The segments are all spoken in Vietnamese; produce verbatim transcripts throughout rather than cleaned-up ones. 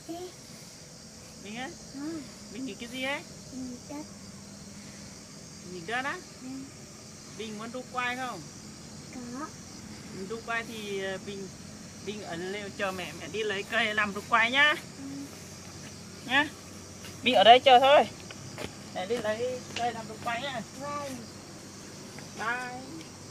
Bình á? Bình nhìn cái gì ấy? Đất. Nhìn đất á? Ừ. Bình muốn đu quay không? Có. Bình đu quay thì Bình Bình ấn lều chờ mẹ mẹ đi lấy cây làm đu quay nhá. Ừ. Nhá. Bình ở đây chờ thôi. Để đi lấy cây làm đu quay nhá. Vâng. Bye.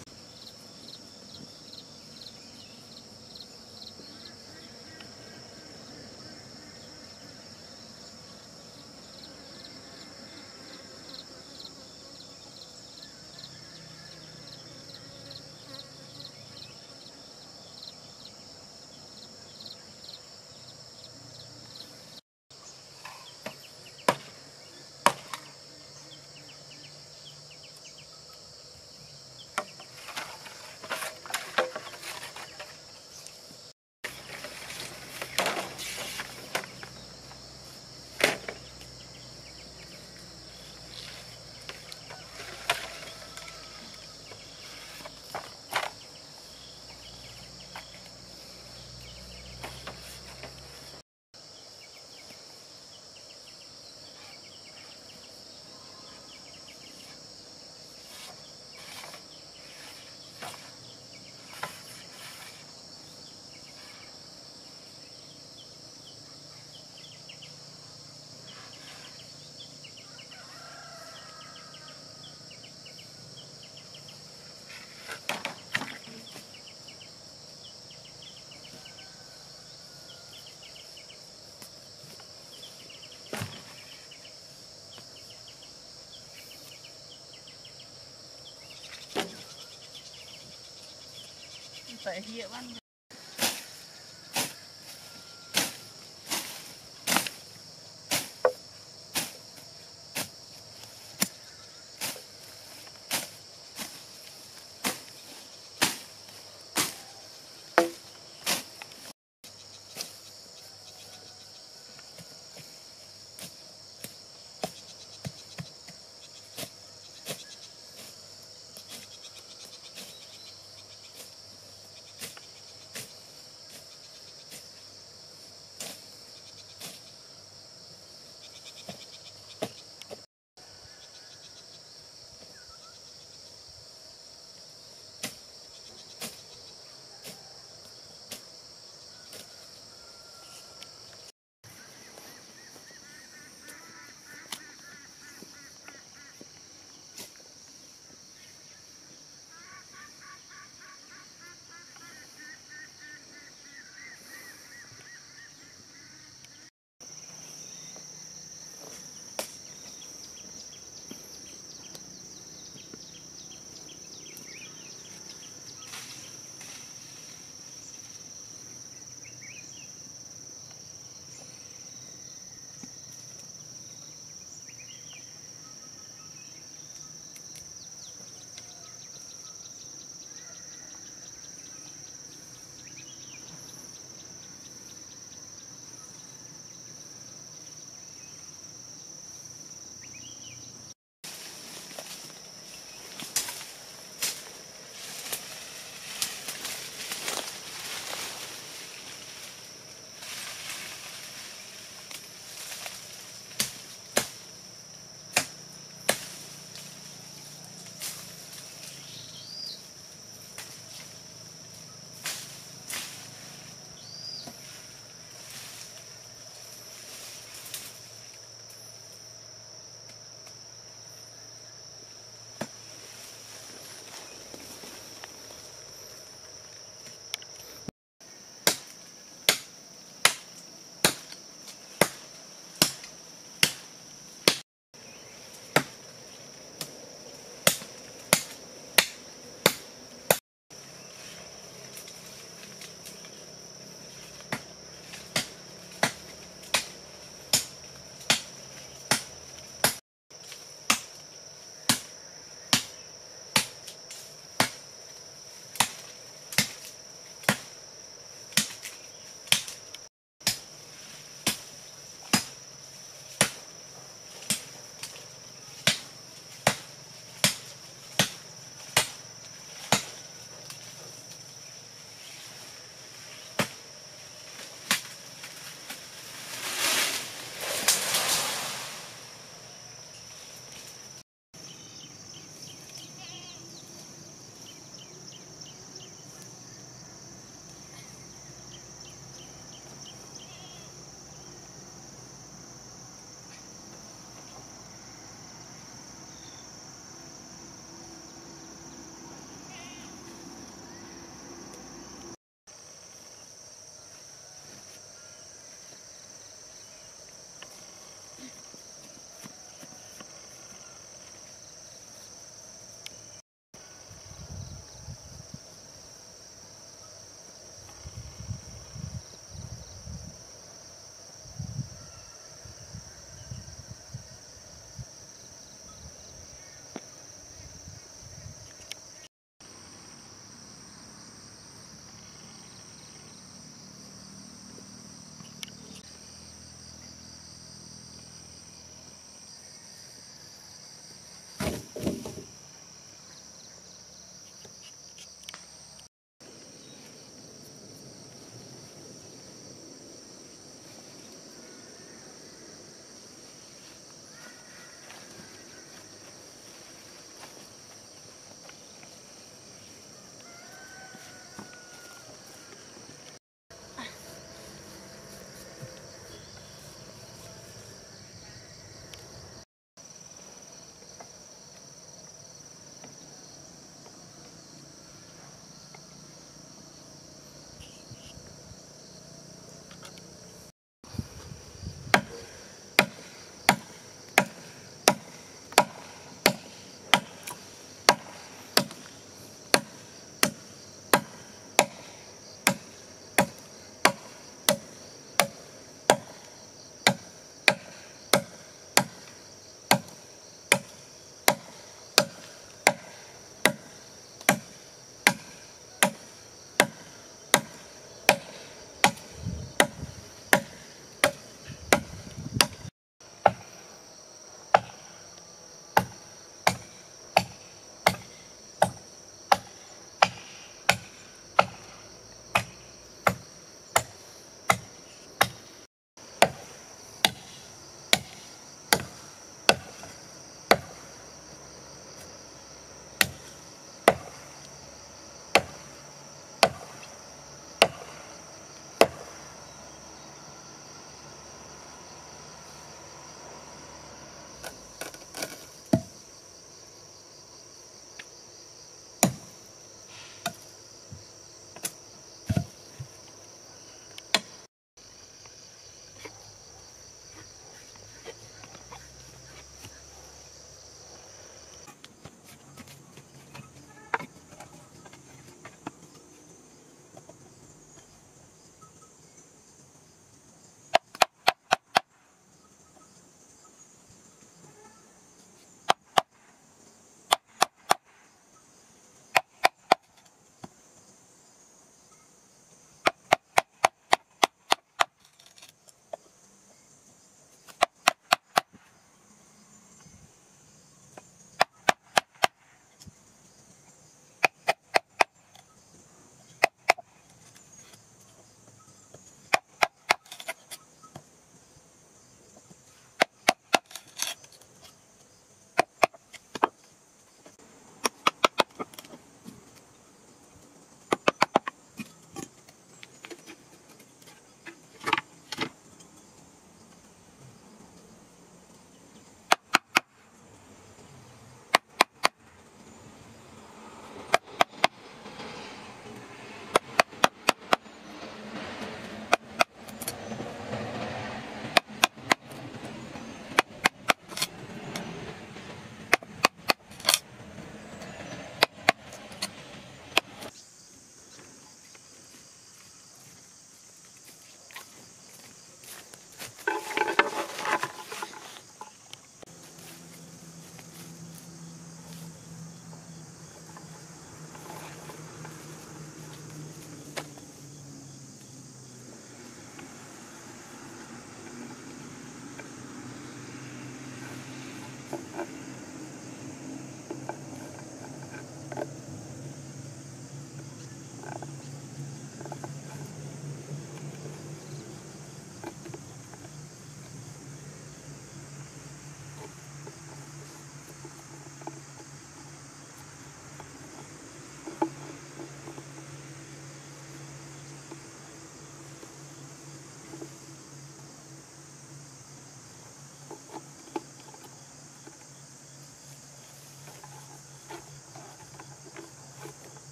Phải hiệu ăn.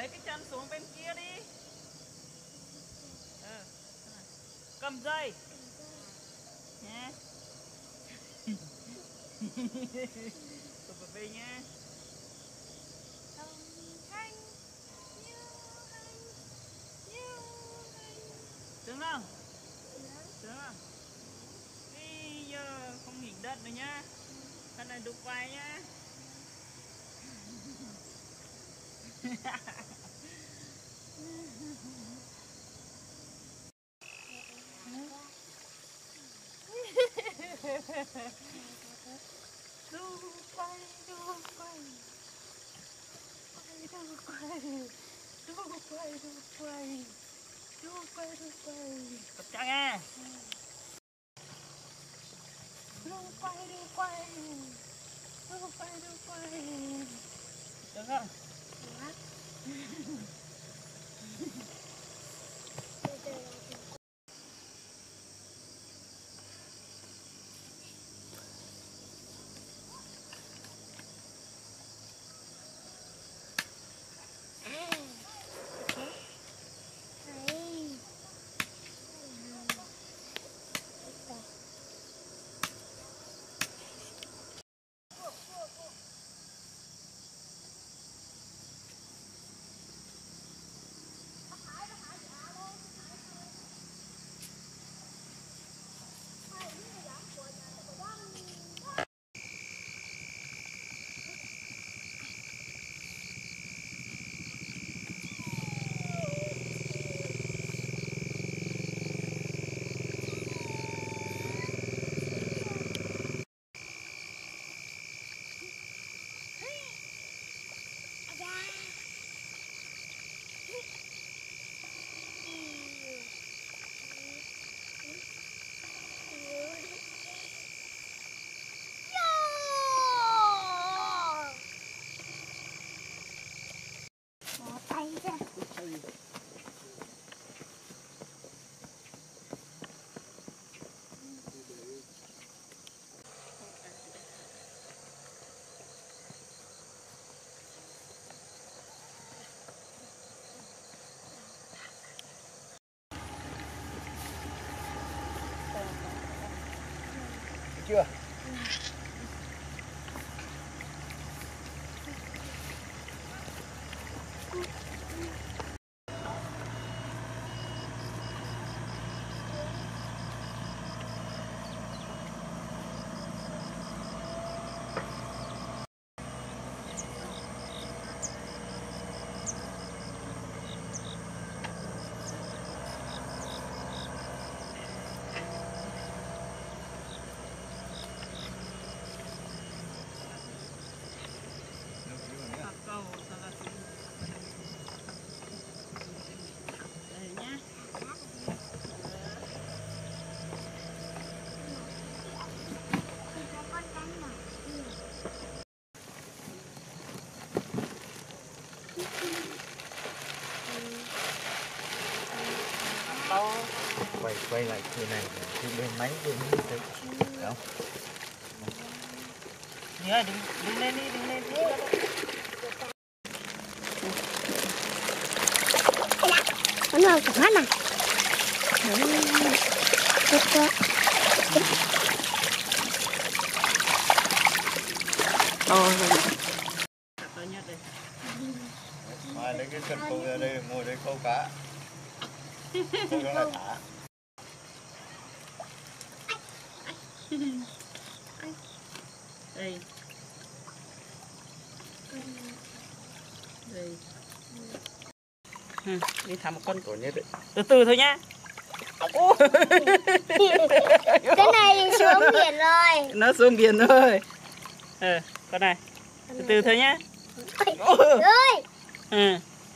Lấy cái chân xuống bên kia đi. Ừ. Cầm dây nhé. Tụi bà về nhé. Sướng không? Sướng không? Bây giờ không nghỉ đất nữa nhá. Con này đục vai nhá. Đu quay, đu quay, quay đu quay, đu quay, đu quay, đu quay, đu quay. Cặp chắc nha. Đu quay, đu quay, đu quay, đu quay. Được không? Chưa? Quay quay lại khi này thì bên máy bên thấy không? Nhớ đừng đừng lên đi đừng lên đi. Nó ngồi cả mắt này. Tốt quá. Ồ. Tôi nhất đây. Mai lấy cái chân câu ra đây ngồi đây câu cá. Câu đó là thả. Đây. Đây. Ừ, đi thả một con. Nhất đấy. Từ từ thôi nhá. Cái này xuống biển rồi. Nó xuống biển rồi. Ờ, con này. Từ từ thôi nhá. Ơi. Ừ.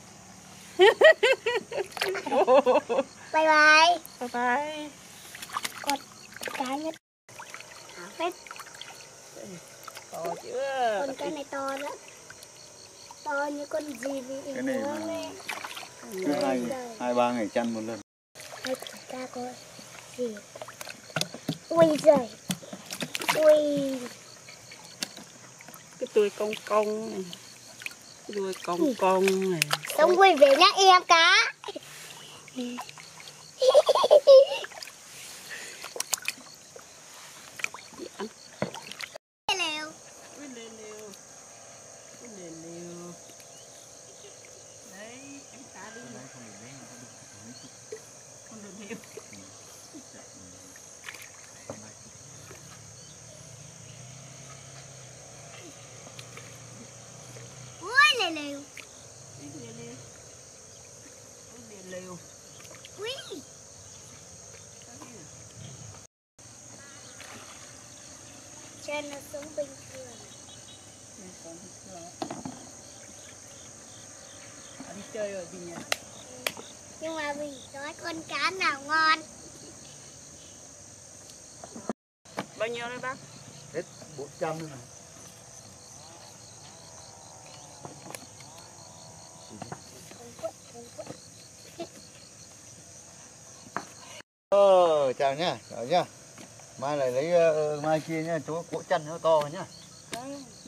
Bye bye. Bye bye. Con cá nhất. Phết. To chưa? Con cá này to lắm. To như con gì vì Cái này múa mà lên. hai, hai ba ngày chăn một lần. Hai ca coi gì. Ui giời. Ui. Cái tươi cong cong này. đuôi cong cong này. Sống vui vẻ nhá em cá. Lều. Ui lê lêu. Ui lê lêu. Đấy, em cá đi. Không được thêm. Ui lều lều. Ui lê lêu. Ui lê lêu. Ui. Cho nó sống bình thường. Còn bình thường. À, đi chơi rồi Bình nhỉ? Nhưng mà mình nói con cá nào ngon. Bao nhiêu đấy bác? Hết bốn trăm nữa này. Ờ, chào nhá, chào nhá. Mai lại lấy uh, mai kia nhá, chỗ cỗ chân nó to nhá. Đấy.